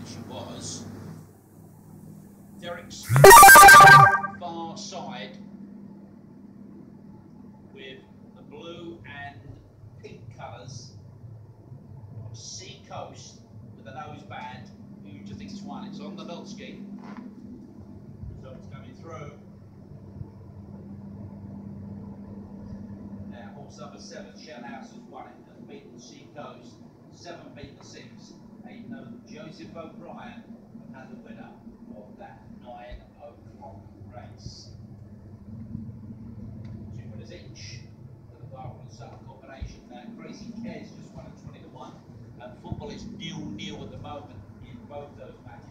she was. Derek Smith, far side, with the blue and pink colours of Sea Coast with the nose band. Who do you think it's won? It's on the Nodsky. So it's coming through. Now, horse number 7, Shellhouse, has won it, has beaten Sea Coast. 7 beat the 6. Even though Joseph O'Brien had the winner of that 9 o'clock race. 2 winners each for the Barwell and Sutton combination. Now, Crazy Kes just won at 20 to 1. And football is 0-0 at the moment in both those matches.